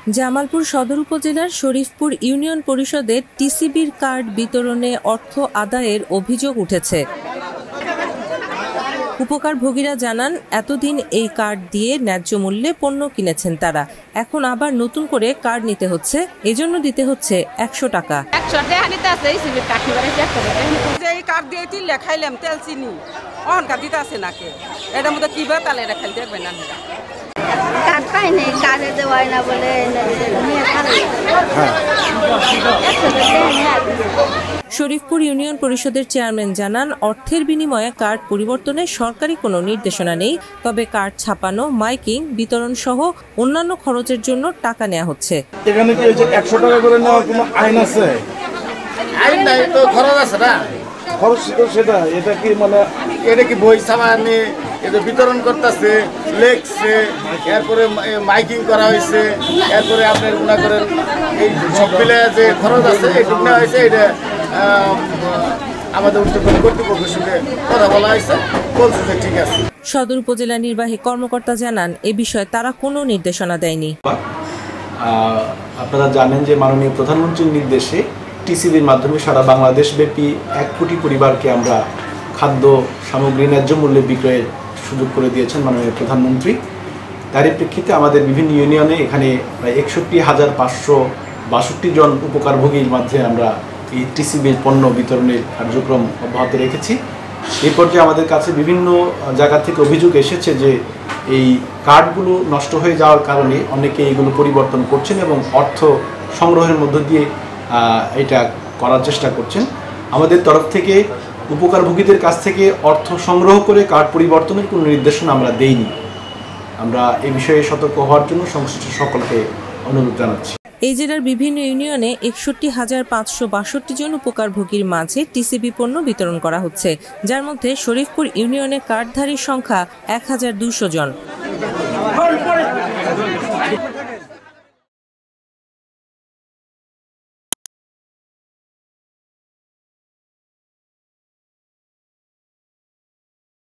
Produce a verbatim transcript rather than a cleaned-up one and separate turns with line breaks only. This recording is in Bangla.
জামালপুর সদর উপজেলার শরীফপুর ইউনিয়ন পরিষদের টিসিবির কার্ড বিতরণে অর্থ আদায়ের অভিযোগ উঠেছে। উপকারভোগীরা জানান, এতদিন এই কার্ড দিয়ে ন্যায্য মূল্যে পণ্য কিনেছেন তারা, এখন আবার নতুন করে কার্ড নিতে হচ্ছে, এজন্য দিতে হচ্ছে একশো টাকা।
এই কার্ড দিয়ে লেখাইলাম তেল চিনি অহংকার দিতে আছে নাকি এটার মধ্যে কি বা তাহলে লেখাই দেখবেন না
কার্ড পাইনি, কার্ডে দেওয়াই না বলে
শরীফপুর ইউনিয়ন পরিষদের চেয়ারম্যান জানান, অর্থের বিনিময়ে কার্ড পরিবর্তনে সরকারি কোনো নির্দেশনা নেই, তবে কার্ড ছাপানো, মাইকিং, বিতরণ সহ অন্যান্য খরচের জন্য টাকা নেওয়া হচ্ছে।
এখানে কি একশো টাকা করে নেওয়ার কোনো আইন আছে?
আইন নাই তো, খরচ আছে না।
খরচ সেটা এটা কি মানে
এটা কি বই সামানি এটা বিতরণ করতেছে, লেখছে, এরপরে মাইকিং করা হয়েছে, এরপরে আপনার গুণা করেন এই সব মিলে যে খরচ আছে এইটুকু নেওয়া হয়েছে। এটা আমাদের উচ্চতর কর্তৃপক্ষের সঙ্গে কথা বলা হয়েছে, বলছে যে ঠিক আছে।
সদর উপজেলা নির্বাহী কর্মকর্তা জানান, এ বিষয়ে তারা কোনো নির্দেশনা দেয়নি।
আপনারা জানেন যে মাননীয় প্রধানমন্ত্রীর নির্দেশে টিসিবির মাধ্যমে সারা বাংলাদেশ ব্যাপী এক কোটি পরিবারকে আমরা খাদ্য সামগ্রী ন্যায্য মূল্যে বিক্রয়ের সুযোগ করে দিয়েছেন মাননীয় প্রধানমন্ত্রী। তারই প্রেক্ষিতে আমাদের বিভিন্ন ইউনিয়নে এখানে প্রায় একষট্টি হাজার পাঁচশো বাষট্টি জন উপকারভোগীর মধ্যে আমরা এই টিসিবির পণ্য বিতরণের কার্যক্রম অব্যাহত রেখেছি। এই পর্যায়ে আমাদের কাছে বিভিন্ন জায়গা থেকে অভিযোগ এসেছে যে এই কার্ডগুলো নষ্ট হয়ে যাওয়ার কারণে অনেকে এগুলো পরিবর্তন করছেন এবং অর্থ সংগ্রহের মধ্য দিয়ে এটা করার চেষ্টা করছেন। আমাদের তরফ থেকে উপকারভোগীদের কাছ থেকে অর্থ সংগ্রহ করে কার্ড পরিবর্তনের কোনো নির্দেশনা আমরা দেইনি। আমরা এই বিষয়ে সতর্ক হওয়ার জন্য সংশ্লিষ্ট সকলকে অনুরোধ জানাচ্ছি।
এই জেলার বিভিন্ন ইউনিয়নে একষট্টি হাজার পাঁচশো বাষট্টি জন উপকারভোগীর মাঝে টিসিবি পণ্য বিতরণ করা হচ্ছে, যার মধ্যে শরীফপুর ইউনিয়নে কার্ডধারীর সংখ্যা এক হাজার দুশো জন।